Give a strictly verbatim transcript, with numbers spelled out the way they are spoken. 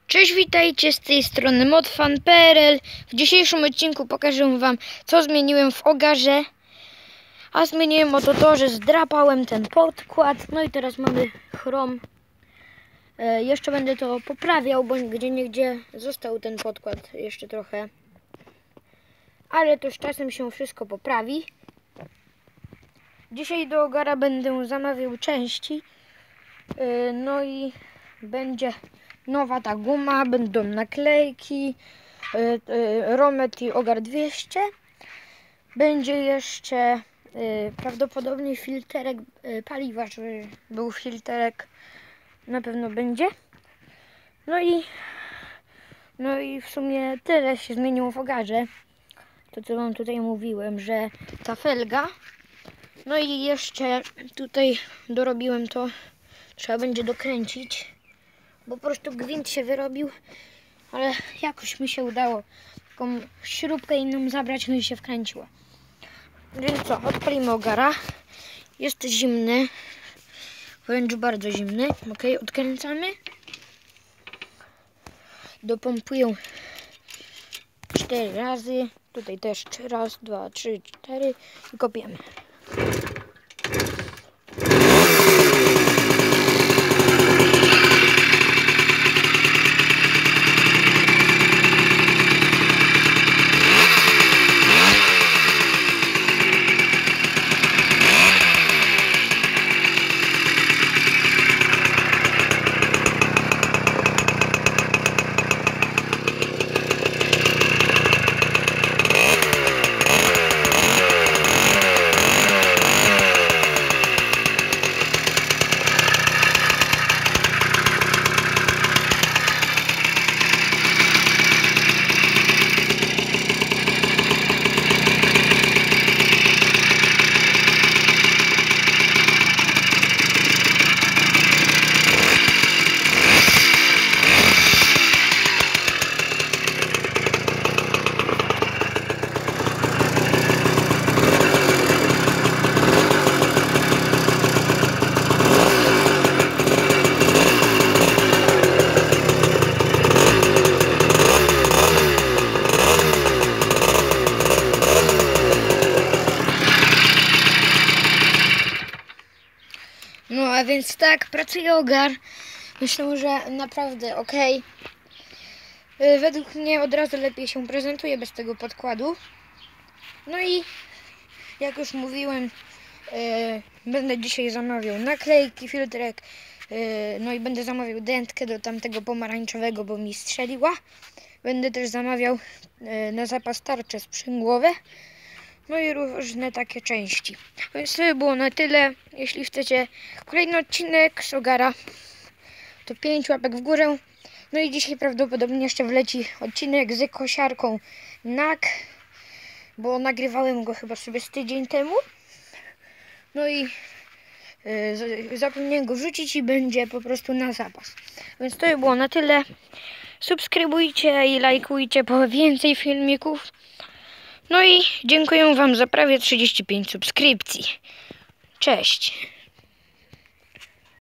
Cześć, witajcie, z tej strony modfan kropka p r l. W dzisiejszym odcinku pokażę wam, co zmieniłem w ogarze. A zmieniłem oto to, że zdrapałem ten podkład. No i teraz mamy chrom. E, jeszcze będę to poprawiał, bo gdzie niegdzie został ten podkład jeszcze trochę. Ale to z czasem się wszystko poprawi. Dzisiaj do ogara będę zamawiał części. E, no i będzie nowa ta guma, będą naklejki, y, y, Romet i Ogar dwieście. Będzie jeszcze y, prawdopodobnie filterek y, paliwa, żeby był filterek, na pewno będzie. No i no i w sumie tyle się zmieniło w ogarze. To co wam tutaj mówiłem, że ta felga. No i jeszcze tutaj dorobiłem to, trzeba będzie dokręcić, bo po prostu gwint się wyrobił, ale jakoś mi się udało taką śrubkę inną zabrać, no i się wkręciło. Więc co, odpalimy ogara. Jest zimny, wręcz bardzo zimny. Ok, odkręcamy. Dopompuję cztery razy. Tutaj też raz, dwa, trzy, cztery i kopiemy. No a więc tak, pracuje ogar. Myślę, że naprawdę ok. Według mnie od razu lepiej się prezentuje bez tego podkładu. No i jak już mówiłem, e, będę dzisiaj zamawiał naklejki, filtrek. E, no i będę zamawiał dętkę do tamtego pomarańczowego, bo mi strzeliła. Będę też zamawiał e, na zapas tarcze sprzęgłowe. No i różne takie części. Więc to było na tyle. Jeśli chcecie kolejny odcinek z ogara, to pięć łapek w górę. No i dzisiaj prawdopodobnie jeszcze wleci odcinek z kosiarką Nak, bo nagrywałem go chyba sobie z tydzień temu. No i yy, zapomniałem go wrzucić i będzie po prostu na zapas. Więc to było na tyle. Subskrybujcie i lajkujcie po więcej filmików. No i dziękuję wam za prawie trzydzieści pięć subskrypcji. Cześć!